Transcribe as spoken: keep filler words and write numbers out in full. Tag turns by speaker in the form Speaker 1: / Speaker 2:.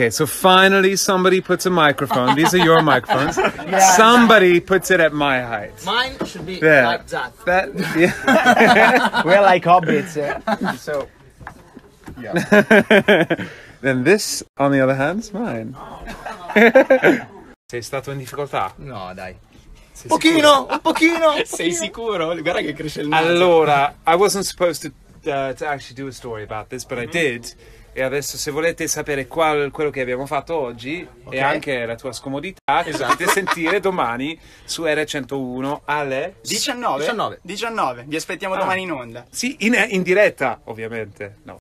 Speaker 1: Okay, so finally somebody puts a microphone. These are your microphones. Yeah. Somebody puts it at my height.
Speaker 2: Mine should be
Speaker 1: there.
Speaker 2: like that.
Speaker 1: That yeah.
Speaker 3: We're like hobbits, uh, so
Speaker 1: yeah. Then this, on the other hand, is mine. Sei stato in difficoltà?
Speaker 2: No, dai.
Speaker 1: Sei
Speaker 2: pochino, un pochino.
Speaker 3: Sei sicuro? Guarda che cresce il naso.
Speaker 1: Allora, I wasn't supposed to, uh, to actually do a story about this, but I did. E adesso se volete sapere qual, quello che abbiamo fatto oggi okay. e anche la tua scomodità, esatto. potete sentire domani su R centouno alle
Speaker 3: diciannove. diciannove. diciannove. Vi aspettiamo ah. domani in onda.
Speaker 1: Sì, in, in diretta ovviamente. No.